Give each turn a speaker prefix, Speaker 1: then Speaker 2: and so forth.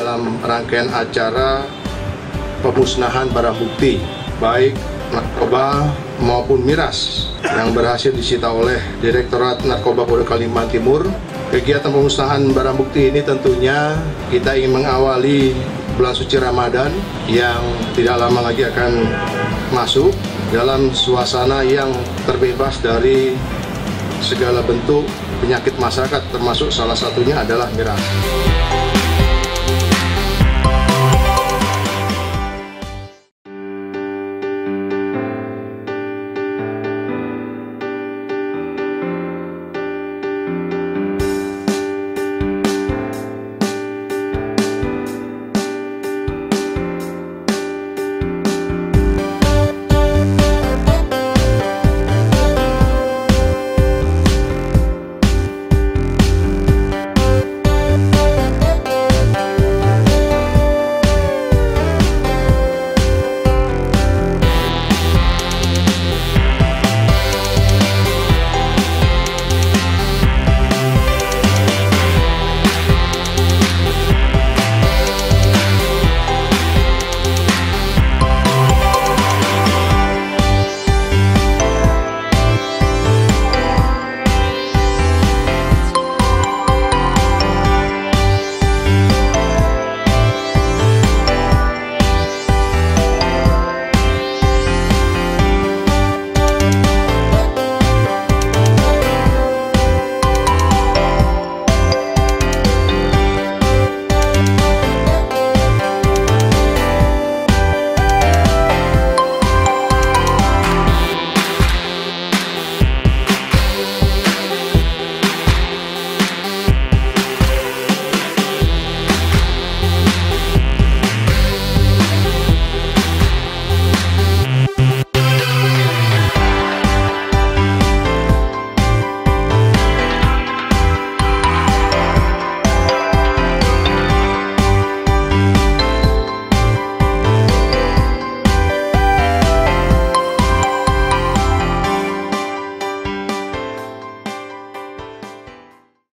Speaker 1: dalam rangkaian acara pemusnahan barang bukti, baik narkoba maupun miras yang berhasil disita oleh Direktorat Narkoba Polda Kalimantan Timur. Kegiatan pemusnahan barang bukti ini tentunya kita ingin mengawali bulan suci Ramadan yang tidak lama lagi akan masuk dalam suasana yang terbebas dari segala bentuk penyakit masyarakat, termasuk salah satunya adalah miras.